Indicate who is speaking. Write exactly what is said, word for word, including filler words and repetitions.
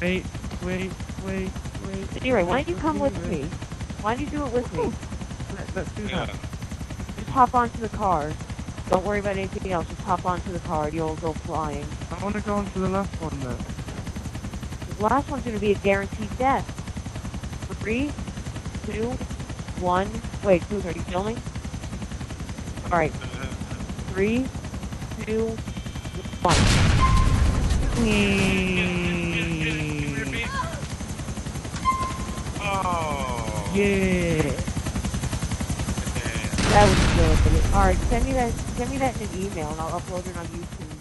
Speaker 1: Wait, wait, wait, wait.
Speaker 2: Anyway, why don't you come with me? Why don't you do it with me?
Speaker 1: Let, let's do
Speaker 3: Yeah.
Speaker 1: that.
Speaker 2: Just hop onto the car. Don't worry about anything else. Just hop onto the car. You'll go flying.
Speaker 1: I want to go on to the last one then.
Speaker 2: The last one's going to be a guaranteed death. Three, two, one. Wait, Booth, are you filming? Alright. Three, two, one.
Speaker 3: Oh.
Speaker 2: Yeah. That was good. Alright, send me that send me that in an email and I'll upload it on YouTube.